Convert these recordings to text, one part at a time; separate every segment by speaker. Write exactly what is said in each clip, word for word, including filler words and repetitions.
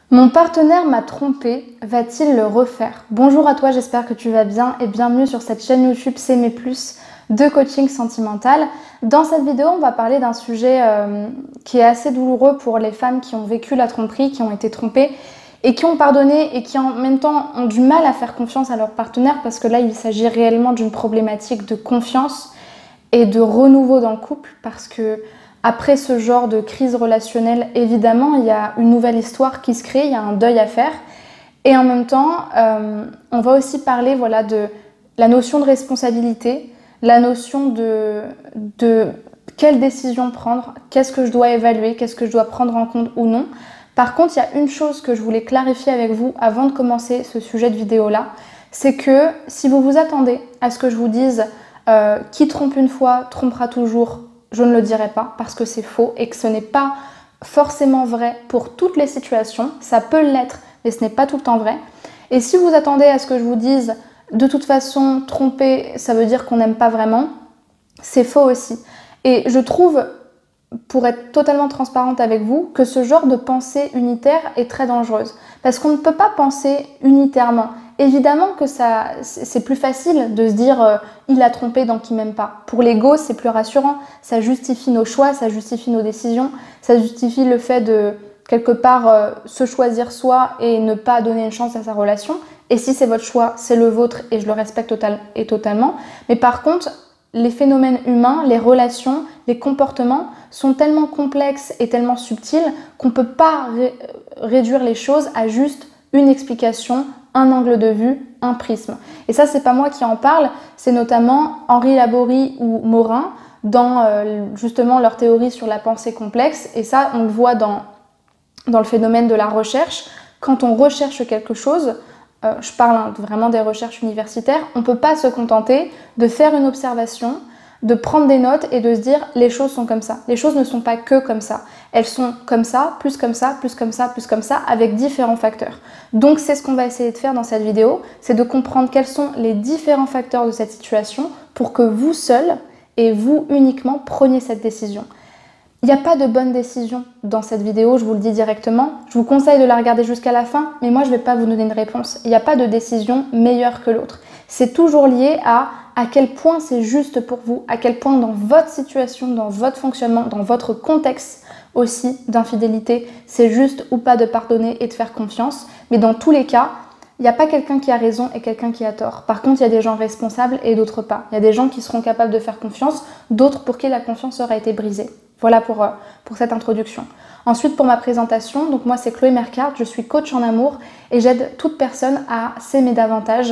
Speaker 1: Mon partenaire m'a trompé, va-t-il le refaire? Bonjour à toi, j'espère que tu vas bien et bienvenue sur cette chaîne YouTube S'aimer plus de coaching sentimental. Dans cette vidéo, on va parler d'un sujet euh, qui est assez douloureux pour les femmes qui ont vécu la tromperie, qui ont été trompées et qui ont pardonné et qui en même temps ont du mal à faire confiance à leur partenaire parce que là, il s'agit réellement d'une problématique de confiance et de renouveau dans le couple parce que après ce genre de crise relationnelle, évidemment, il y a une nouvelle histoire qui se crée, il y a un deuil à faire. Et en même temps, euh, on va aussi parler voilà, de la notion de responsabilité, la notion de, de quelle décision prendre, qu'est-ce que je dois évaluer, qu'est-ce que je dois prendre en compte ou non. Par contre, il y a une chose que je voulais clarifier avec vous avant de commencer ce sujet de vidéo-là, c'est que si vous vous attendez à ce que je vous dise euh, qui trompe une fois, trompera toujours, je ne le dirai pas parce que c'est faux et que ce n'est pas forcément vrai pour toutes les situations. Ça peut l'être, mais ce n'est pas tout le temps vrai. Et si vous attendez à ce que je vous dise de toute façon, tromper, ça veut dire qu'on n'aime pas vraiment, c'est faux aussi. Et je trouve, pour être totalement transparente avec vous, que ce genre de pensée unitaire est très dangereuse. Parce qu'on ne peut pas penser unitairement. Évidemment que ça, c'est plus facile de se dire euh, il a trompé donc il m'aime pas. Pour l'ego, c'est plus rassurant. Ça justifie nos choix, ça justifie nos décisions, ça justifie le fait de quelque part euh, se choisir soi et ne pas donner une chance à sa relation. Et si c'est votre choix, c'est le vôtre et je le respecte total et totalement. Mais par contre, les phénomènes humains, les relations, les comportements sont tellement complexes et tellement subtils qu'on ne peut pas ré réduire les choses à juste une explication, un angle de vue, un prisme. Et ça, c'est pas moi qui en parle, c'est notamment Henri Laborie ou Morin dans euh, justement leur théorie sur la pensée complexe. Et ça, on le voit dans, dans le phénomène de la recherche. Quand on recherche quelque chose, euh, je parle hein, vraiment des recherches universitaires, on ne peut pas se contenter de faire une observation, de prendre des notes et de se dire les choses sont comme ça. Les choses ne sont pas que comme ça. Elles sont comme ça, plus comme ça, plus comme ça, plus comme ça, avec différents facteurs. Donc c'est ce qu'on va essayer de faire dans cette vidéo, c'est de comprendre quels sont les différents facteurs de cette situation pour que vous seul et vous uniquement preniez cette décision. Il n'y a pas de bonne décision dans cette vidéo, je vous le dis directement. Je vous conseille de la regarder jusqu'à la fin, mais moi je ne vais pas vous donner une réponse. Il n'y a pas de décision meilleure que l'autre. C'est toujours lié à à quel point c'est juste pour vous, à quel point dans votre situation, dans votre fonctionnement, dans votre contexte aussi d'infidélité, c'est juste ou pas de pardonner et de faire confiance. Mais dans tous les cas, il n'y a pas quelqu'un qui a raison et quelqu'un qui a tort. Par contre, il y a des gens responsables et d'autres pas. Il y a des gens qui seront capables de faire confiance, d'autres pour qui la confiance aura été brisée. Voilà pour, euh, pour cette introduction. Ensuite, pour ma présentation, donc moi c'est Chloé Mercart, je suis coach en amour et j'aide toute personne à s'aimer davantage,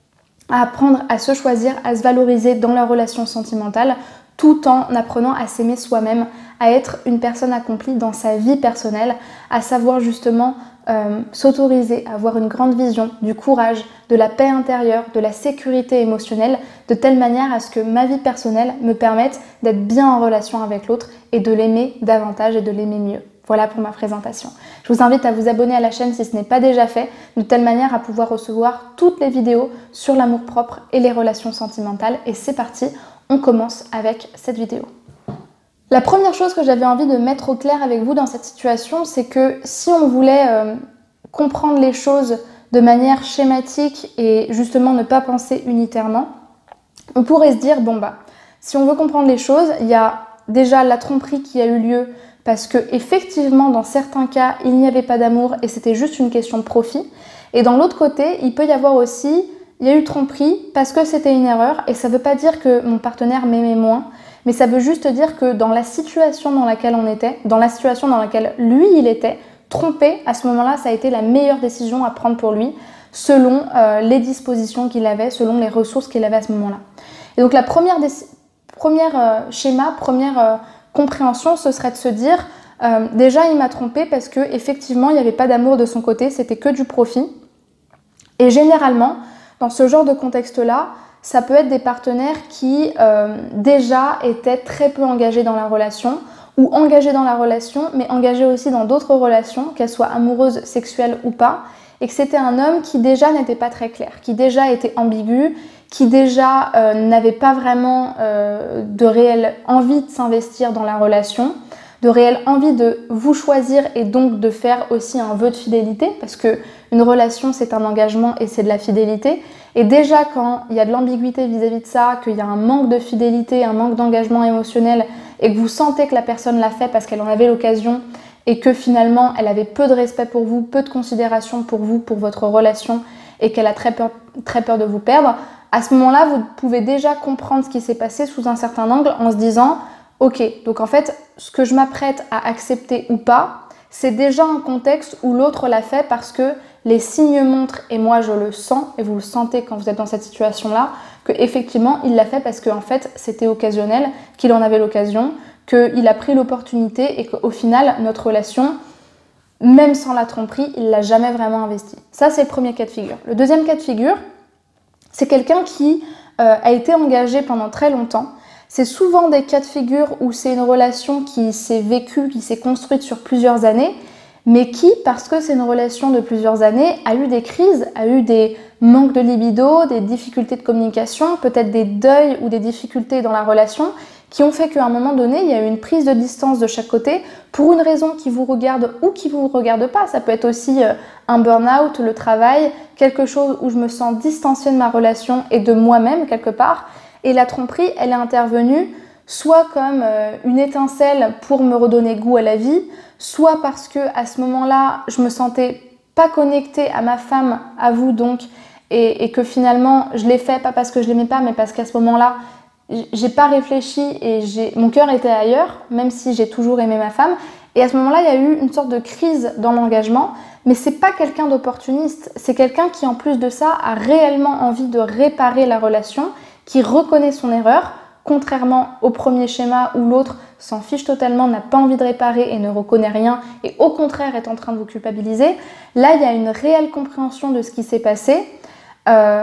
Speaker 1: à apprendre à se choisir, à se valoriser dans leur relation sentimentale, tout en apprenant à s'aimer soi-même, à être une personne accomplie dans sa vie personnelle, à savoir justement euh, s'autoriser à avoir une grande vision, du courage, de la paix intérieure, de la sécurité émotionnelle, de telle manière à ce que ma vie personnelle me permette d'être bien en relation avec l'autre et de l'aimer davantage et de l'aimer mieux. Voilà pour ma présentation. Je vous invite à vous abonner à la chaîne si ce n'est pas déjà fait, de telle manière à pouvoir recevoir toutes les vidéos sur l'amour-propre et les relations sentimentales. Et c'est parti, on commence avec cette vidéo. La première chose que j'avais envie de mettre au clair avec vous dans cette situation, c'est que si on voulait euh, comprendre les choses de manière schématique et justement ne pas penser unitairement, on pourrait se dire, bon bah, si on veut comprendre les choses, il y a déjà la tromperie qui a eu lieu parce que effectivement dans certains cas il n'y avait pas d'amour et c'était juste une question de profit, et dans l'autre côté il peut y avoir aussi il y a eu tromperie parce que c'était une erreur, et ça ne veut pas dire que mon partenaire m'aimait moins, mais ça veut juste dire que dans la situation dans laquelle on était, dans la situation dans laquelle lui il était trompé, à ce moment-là ça a été la meilleure décision à prendre pour lui selon euh, les dispositions qu'il avait, selon les ressources qu'il avait à ce moment-là. Et donc la première, première euh, schéma, première euh, compréhension, ce serait de se dire euh, déjà il m'a trompé parce que effectivement il n'y avait pas d'amour de son côté, c'était que du profit. Et généralement dans ce genre de contexte là, ça peut être des partenaires qui euh, déjà étaient très peu engagés dans la relation, ou engagés dans la relation mais engagés aussi dans d'autres relations, qu'elles soient amoureuses, sexuelles ou pas, et que c'était un homme qui déjà n'était pas très clair, qui déjà était ambigu, qui déjà euh, n'avait pas vraiment euh, de réelle envie de s'investir dans la relation, de réelle envie de vous choisir et donc de faire aussi un vœu de fidélité, parce que une relation c'est un engagement et c'est de la fidélité. Et déjà quand il y a de l'ambiguïté vis-à-vis de ça, qu'il y a un manque de fidélité, un manque d'engagement émotionnel et que vous sentez que la personne l'a fait parce qu'elle en avait l'occasion et que finalement elle avait peu de respect pour vous, peu de considération pour vous, pour votre relation et qu'elle a très peur, très peur de vous perdre, à ce moment-là, vous pouvez déjà comprendre ce qui s'est passé sous un certain angle en se disant « Ok, donc en fait, ce que je m'apprête à accepter ou pas, c'est déjà un contexte où l'autre l'a fait parce que les signes montrent, et moi je le sens, et vous le sentez quand vous êtes dans cette situation-là, qu'effectivement il l'a fait parce qu'en fait c'était occasionnel, qu'il en avait l'occasion, qu'il a pris l'opportunité et qu'au final notre relation, même sans la tromperie, il ne l'a jamais vraiment investie. » Ça c'est le premier cas de figure. Le deuxième cas de figure, c'est quelqu'un qui euh, a été engagé pendant très longtemps. C'est souvent des cas de figure où c'est une relation qui s'est vécue, qui s'est construite sur plusieurs années, mais qui, parce que c'est une relation de plusieurs années, a eu des crises, a eu des manques de libido, des difficultés de communication, peut-être des deuils ou des difficultés dans la relation, qui ont fait qu'à un moment donné, il y a eu une prise de distance de chaque côté pour une raison qui vous regarde ou qui ne vous regarde pas. Ça peut être aussi un burn-out, le travail, quelque chose où je me sens distanciée de ma relation et de moi-même quelque part. Et la tromperie, elle est intervenue soit comme une étincelle pour me redonner goût à la vie, soit parce que à ce moment-là, je me sentais pas connectée à ma femme, à vous donc, et, et que finalement, je l'ai fait pas parce que je l'aimais pas, mais parce qu'à ce moment-là, j'ai pas réfléchi et mon cœur était ailleurs, même si j'ai toujours aimé ma femme. Et à ce moment-là, il y a eu une sorte de crise dans l'engagement, mais c'est pas quelqu'un d'opportuniste, c'est quelqu'un qui en plus de ça a réellement envie de réparer la relation, qui reconnaît son erreur, contrairement au premier schéma où l'autre s'en fiche totalement, n'a pas envie de réparer et ne reconnaît rien et au contraire est en train de vous culpabiliser. Là, il y a une réelle compréhension de ce qui s'est passé. Euh,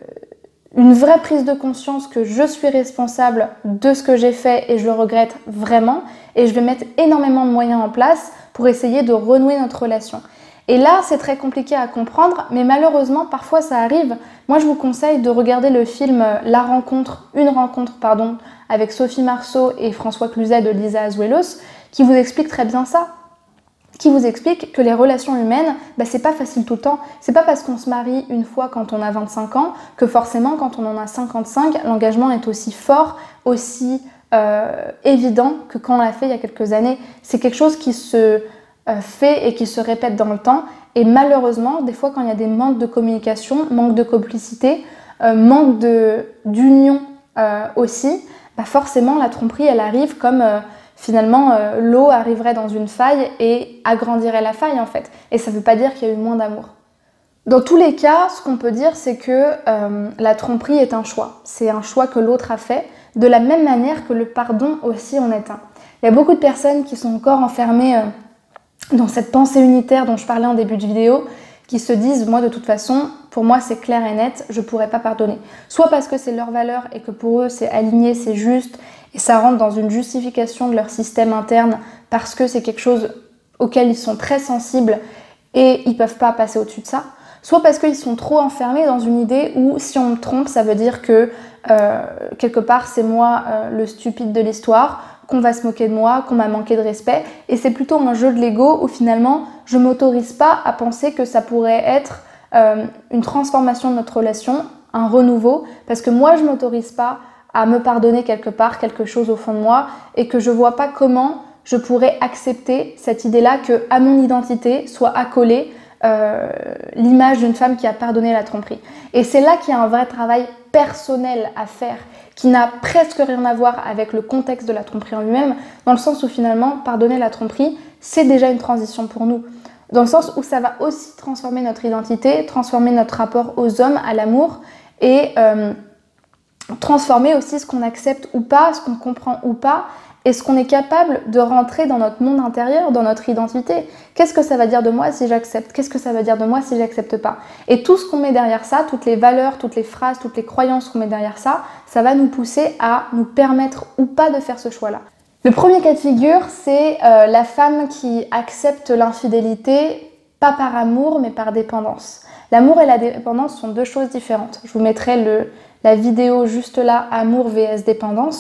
Speaker 1: Une vraie prise de conscience que je suis responsable de ce que j'ai fait et je le regrette vraiment et je vais mettre énormément de moyens en place pour essayer de renouer notre relation. Et là, c'est très compliqué à comprendre, mais malheureusement, parfois ça arrive. Moi, je vous conseille de regarder le film La Rencontre, Une Rencontre, pardon, avec Sophie Marceau et François Cluzet de Lisa Azuelos, qui vous explique très bien ça. Qui vous explique que les relations humaines, bah, c'est pas facile tout le temps. C'est pas parce qu'on se marie une fois quand on a vingt-cinq ans que forcément quand on en a cinquante-cinq, l'engagement est aussi fort, aussi euh, évident que quand on l'a fait il y a quelques années. C'est quelque chose qui se euh, fait et qui se répète dans le temps. Et malheureusement, des fois quand il y a des manques de communication, manque de complicité, euh, manque d'union euh, aussi, bah forcément la tromperie elle arrive comme... Euh, Finalement, euh, l'eau arriverait dans une faille et agrandirait la faille en fait. Et ça ne veut pas dire qu'il y a eu moins d'amour. Dans tous les cas, ce qu'on peut dire, c'est que euh, la tromperie est un choix. C'est un choix que l'autre a fait, de la même manière que le pardon aussi en est un. Il y a beaucoup de personnes qui sont encore enfermées euh, dans cette pensée unitaire dont je parlais en début de vidéo, qui se disent, moi de toute façon, pour moi c'est clair et net, je ne pourrais pas pardonner. Soit parce que c'est leur valeur et que pour eux c'est aligné, c'est juste, et ça rentre dans une justification de leur système interne parce que c'est quelque chose auquel ils sont très sensibles et ils ne peuvent pas passer au-dessus de ça. Soit parce qu'ils sont trop enfermés dans une idée où si on me trompe, ça veut dire que euh, quelque part c'est moi euh, le stupide de l'histoire, qu'on va se moquer de moi, qu'on m'a manqué de respect. Et c'est plutôt un jeu de l'ego où finalement je ne m'autorise pas à penser que ça pourrait être euh, une transformation de notre relation, un renouveau, parce que moi je ne m'autorise pas à me pardonner quelque part, quelque chose au fond de moi, et que je ne vois pas comment je pourrais accepter cette idée-là que à mon identité soit accolée euh, l'image d'une femme qui a pardonné la tromperie. Et c'est là qu'il y a un vrai travail personnel à faire, qui n'a presque rien à voir avec le contexte de la tromperie en lui-même, dans le sens où finalement, pardonner la tromperie, c'est déjà une transition pour nous. Dans le sens où ça va aussi transformer notre identité, transformer notre rapport aux hommes, à l'amour, et euh, transformer aussi ce qu'on accepte ou pas, ce qu'on comprend ou pas, et ce qu'on est capable de rentrer dans notre monde intérieur, dans notre identité. Qu'est-ce que ça va dire de moi si j'accepte? Qu'est-ce que ça va dire de moi si j'accepte pas? Et tout ce qu'on met derrière ça, toutes les valeurs, toutes les phrases, toutes les croyances qu'on met derrière ça, ça va nous pousser à nous permettre ou pas de faire ce choix-là. Le premier cas de figure, c'est euh, la femme qui accepte l'infidélité, pas par amour, mais par dépendance. L'amour et la dépendance sont deux choses différentes. Je vous mettrai le, la vidéo juste là, amour vs dépendance.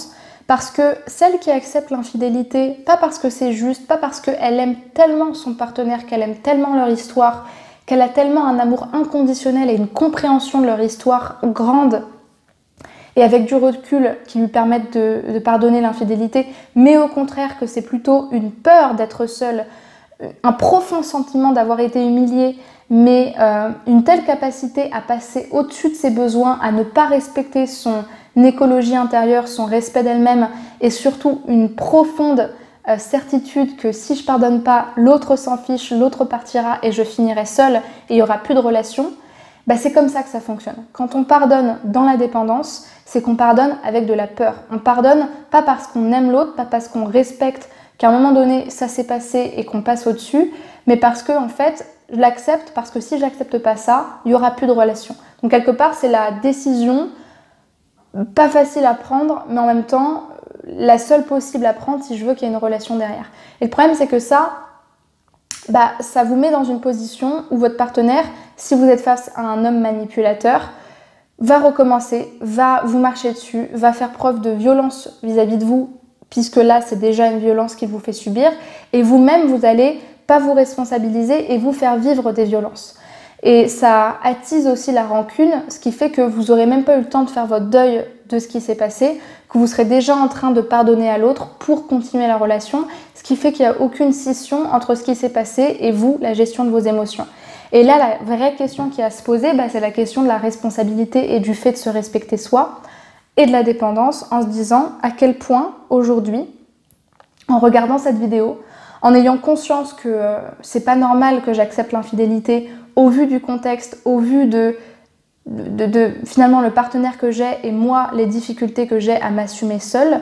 Speaker 1: Parce que celle qui accepte l'infidélité, pas parce que c'est juste, pas parce qu'elle aime tellement son partenaire, qu'elle aime tellement leur histoire, qu'elle a tellement un amour inconditionnel et une compréhension de leur histoire grande, et avec du recul qui lui permettent de, de pardonner l'infidélité, mais au contraire que c'est plutôt une peur d'être seule, un profond sentiment d'avoir été humiliée, mais euh, une telle capacité à passer au-dessus de ses besoins, à ne pas respecter son écologie intérieure, son respect d'elle-même, et surtout une profonde euh, certitude que si je pardonne pas, l'autre s'en fiche, l'autre partira et je finirai seule et il n'y aura plus de relation. Bah, c'est comme ça que ça fonctionne. Quand on pardonne dans la dépendance, c'est qu'on pardonne avec de la peur. On pardonne pas parce qu'on aime l'autre, pas parce qu'on respecte qu'à un moment donné ça s'est passé et qu'on passe au-dessus, mais parce que en fait je l'accepte, parce que si j'accepte pas ça, il y aura plus de relation. Donc quelque part c'est la décision pas facile à prendre, mais en même temps la seule possible à prendre si je veux qu'il y ait une relation derrière. Et le problème c'est que ça, bah, ça vous met dans une position où votre partenaire, si vous êtes face à un homme manipulateur, va recommencer, va vous marcher dessus, va faire preuve de violence vis-à-vis de vous, puisque là c'est déjà une violence qu'il vous fait subir, et vous-même vous allez pas vous responsabiliser et vous faire vivre des violences. Et ça attise aussi la rancune, ce qui fait que vous n'aurez même pas eu le temps de faire votre deuil de ce qui s'est passé, que vous serez déjà en train de pardonner à l'autre pour continuer la relation, ce qui fait qu'il n'y a aucune scission entre ce qui s'est passé et vous, la gestion de vos émotions. Et là, la vraie question qui a à se poser, bah, c'est la question de la responsabilité et du fait de se respecter soi et de la dépendance, en se disant à quel point aujourd'hui, en regardant cette vidéo, en ayant conscience que euh, c'est pas normal que j'accepte l'infidélité au vu du contexte, au vu de, de, de, de finalement le partenaire que j'ai et moi les difficultés que j'ai à m'assumer seule,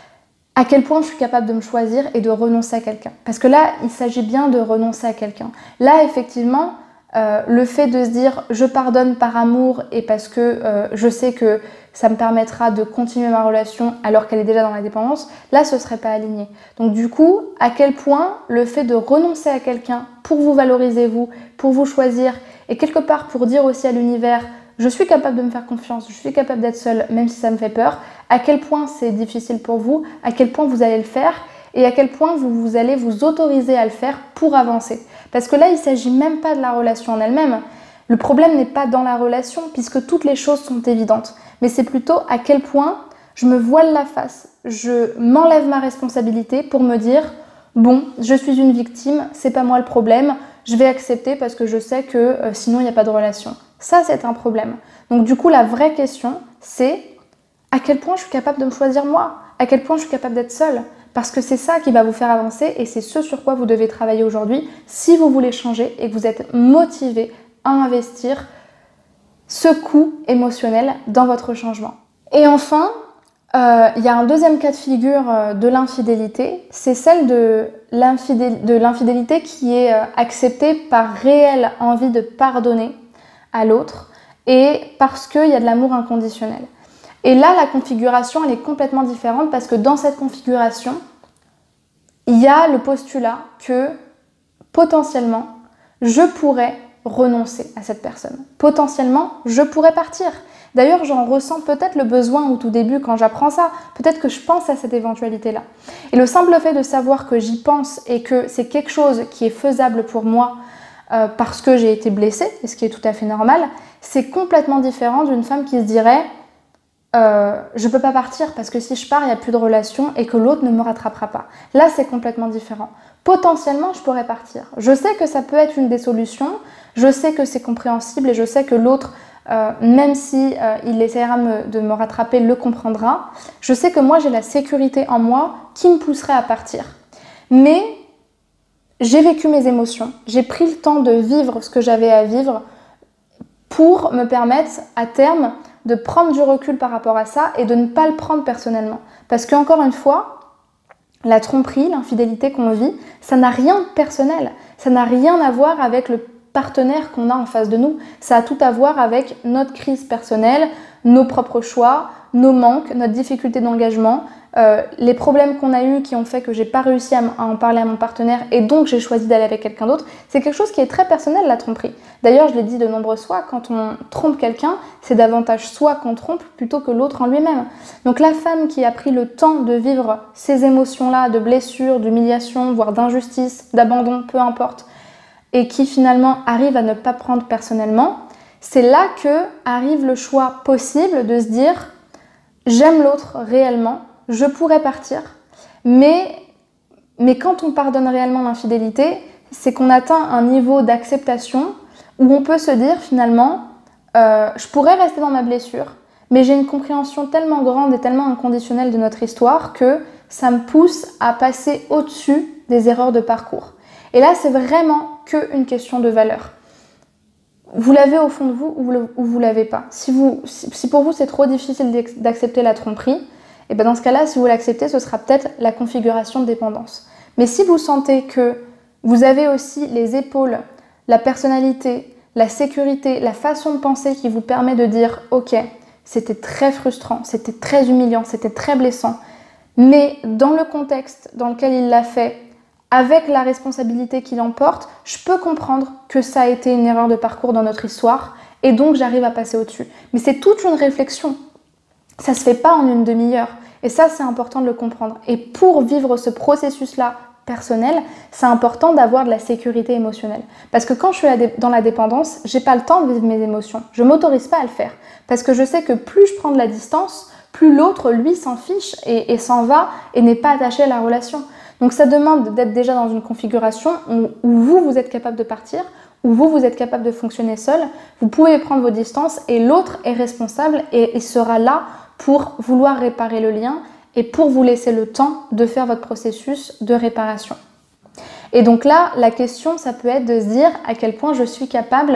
Speaker 1: à quel point je suis capable de me choisir et de renoncer à quelqu'un. Parce que là, il s'agit bien de renoncer à quelqu'un. Là, effectivement, euh, le fait de se dire je pardonne par amour et parce que euh, je sais que ça me permettra de continuer ma relation alors qu'elle est déjà dans la dépendance, là ce serait pas aligné. Donc du coup, à quel point le fait de renoncer à quelqu'un pour vous valoriser vous, pour vous choisir et quelque part pour dire aussi à l'univers je suis capable de me faire confiance, je suis capable d'être seule même si ça me fait peur, à quel point c'est difficile pour vous, à quel point vous allez le faire et à quel point vous, vous allez vous autoriser à le faire pour avancer. Parce que là, il ne s'agit même pas de la relation en elle-même. Le problème n'est pas dans la relation puisque toutes les choses sont évidentes. Mais c'est plutôt à quel point je me voile la face, je m'enlève ma responsabilité pour me dire bon, je suis une victime, c'est pas moi le problème, je vais accepter parce que je sais que euh, sinon il n'y a pas de relation. Ça, c'est un problème. Donc du coup, la vraie question, c'est à quel point je suis capable de me choisir moi, à quel point je suis capable d'être seule. Parce que c'est ça qui va vous faire avancer et c'est ce sur quoi vous devez travailler aujourd'hui si vous voulez changer et que vous êtes motivé à investir ce coût émotionnel dans votre changement. Et enfin, euh, il y a un deuxième cas de figure euh, de l'infidélité, c'est celle de l'infidélité qui est euh, acceptée par réelle envie de pardonner à l'autre et parce qu'il y a de l'amour inconditionnel. Et là, la configuration, elle est complètement différente parce que dans cette configuration, il y a le postulat que potentiellement, je pourrais renoncer à cette personne. Potentiellement, je pourrais partir. D'ailleurs, j'en ressens peut-être le besoin au tout début quand j'apprends ça. Peut-être que je pense à cette éventualité-là. Et le simple fait de savoir que j'y pense et que c'est quelque chose qui est faisable pour moi euh, parce que j'ai été blessée, et ce qui est tout à fait normal, c'est complètement différent d'une femme qui se dirait Euh, je peux pas partir parce que si je pars, il n'y a plus de relation et que l'autre ne me rattrapera pas. Là, c'est complètement différent. Potentiellement, je pourrais partir. Je sais que ça peut être une des solutions, je sais que c'est compréhensible et je sais que l'autre, euh, même si euh, il essaiera me, de me rattraper, le comprendra. Je sais que moi, j'ai la sécurité en moi qui me pousserait à partir. Mais j'ai vécu mes émotions, j'ai pris le temps de vivre ce que j'avais à vivre pour me permettre à terme de prendre du recul par rapport à ça et de ne pas le prendre personnellement. Parce qu'encore une fois, la tromperie, l'infidélité qu'on vit, ça n'a rien de personnel. Ça n'a rien à voir avec le partenaire qu'on a en face de nous. Ça a tout à voir avec notre crise personnelle, nos propres choix, nos manques, notre difficulté d'engagement, euh, les problèmes qu'on a eus qui ont fait que j'ai pas réussi à, à en parler à mon partenaire et donc j'ai choisi d'aller avec quelqu'un d'autre, c'est quelque chose qui est très personnel, la tromperie. D'ailleurs, je l'ai dit de nombreuses fois, quand on trompe quelqu'un, c'est davantage soi qu'on trompe plutôt que l'autre en lui-même. Donc la femme qui a pris le temps de vivre ces émotions-là, de blessures, d'humiliation, voire d'injustice, d'abandon, peu importe, et qui finalement arrive à ne pas prendre personnellement, c'est là que arrive le choix possible de se dire « j'aime l'autre réellement ». Je pourrais partir, mais, mais quand on pardonne réellement l'infidélité, c'est qu'on atteint un niveau d'acceptation où on peut se dire finalement, euh, je pourrais rester dans ma blessure, mais j'ai une compréhension tellement grande et tellement inconditionnelle de notre histoire que ça me pousse à passer au-dessus des erreurs de parcours. Et là, c'est vraiment qu'une question de valeur. Vous l'avez au fond de vous ou vous ne l'avez pas. Si, vous, si, si pour vous c'est trop difficile d'accepter la tromperie, et bien dans ce cas-là, si vous l'acceptez, ce sera peut-être la configuration de dépendance. Mais si vous sentez que vous avez aussi les épaules, la personnalité, la sécurité, la façon de penser qui vous permet de dire « Ok, c'était très frustrant, c'était très humiliant, c'était très blessant, mais dans le contexte dans lequel il l'a fait, avec la responsabilité qu'il emporte, je peux comprendre que ça a été une erreur de parcours dans notre histoire et donc j'arrive à passer au-dessus. » Mais c'est toute une réflexion. Ça ne se fait pas en une demi-heure. Et ça, c'est important de le comprendre. Et pour vivre ce processus-là personnel, c'est important d'avoir de la sécurité émotionnelle. Parce que quand je suis dans la dépendance, j'ai pas le temps de vivre mes émotions. Je m'autorise pas à le faire. Parce que je sais que plus je prends de la distance, plus l'autre, lui, s'en fiche et, et s'en va et n'est pas attaché à la relation. Donc ça demande d'être déjà dans une configuration où, où vous, vous êtes capable de partir, où vous, vous êtes capable de fonctionner seul. Vous pouvez prendre vos distances et l'autre est responsable et, et sera là pour vouloir réparer le lien et pour vous laisser le temps de faire votre processus de réparation. Et donc là, la question, ça peut être de se dire à quel point je suis capable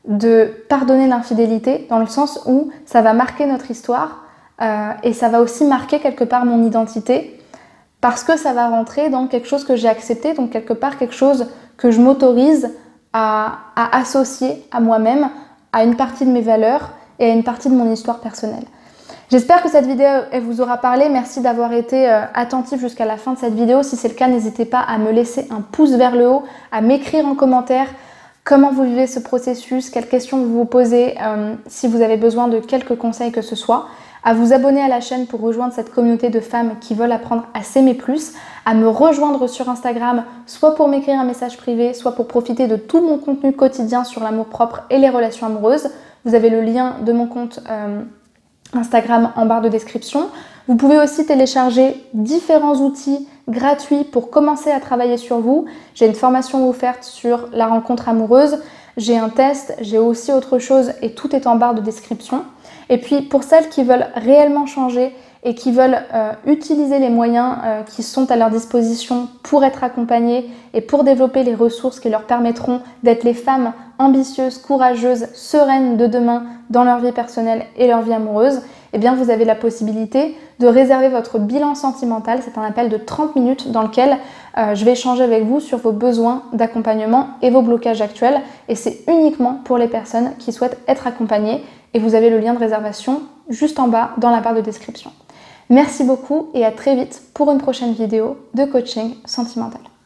Speaker 1: de pardonner l'infidélité, dans le sens où ça va marquer notre histoire euh, et ça va aussi marquer quelque part mon identité, parce que ça va rentrer dans quelque chose que j'ai accepté, donc quelque part quelque chose que je m'autorise à, à associer à moi-même, à une partie de mes valeurs et à une partie de mon histoire personnelle. J'espère que cette vidéo elle vous aura parlé. Merci d'avoir été euh, attentif jusqu'à la fin de cette vidéo. Si c'est le cas, n'hésitez pas à me laisser un pouce vers le haut, à m'écrire en commentaire comment vous vivez ce processus, quelles questions vous vous posez, euh, si vous avez besoin de quelques conseils que ce soit, à vous abonner à la chaîne pour rejoindre cette communauté de femmes qui veulent apprendre à s'aimer plus, à me rejoindre sur Instagram, soit pour m'écrire un message privé, soit pour profiter de tout mon contenu quotidien sur l'amour-propre et les relations amoureuses. Vous avez le lien de mon compte euh, Instagram en barre de description. Vous pouvez aussi télécharger différents outils gratuits pour commencer à travailler sur vous. J'ai une formation offerte sur la rencontre amoureuse, j'ai un test, j'ai aussi autre chose et tout est en barre de description. Et puis pour celles qui veulent réellement changer et qui veulent euh, utiliser les moyens euh, qui sont à leur disposition pour être accompagnées et pour développer les ressources qui leur permettront d'être les femmes ambitieuses, courageuses, sereines de demain dans leur vie personnelle et leur vie amoureuse, eh bien vous avez la possibilité de réserver votre bilan sentimental. C'est un appel de trente minutes dans lequel euh, je vais échanger avec vous sur vos besoins d'accompagnement et vos blocages actuels. Et c'est uniquement pour les personnes qui souhaitent être accompagnées. Et vous avez le lien de réservation juste en bas dans la barre de description. Merci beaucoup et à très vite pour une prochaine vidéo de coaching sentimental.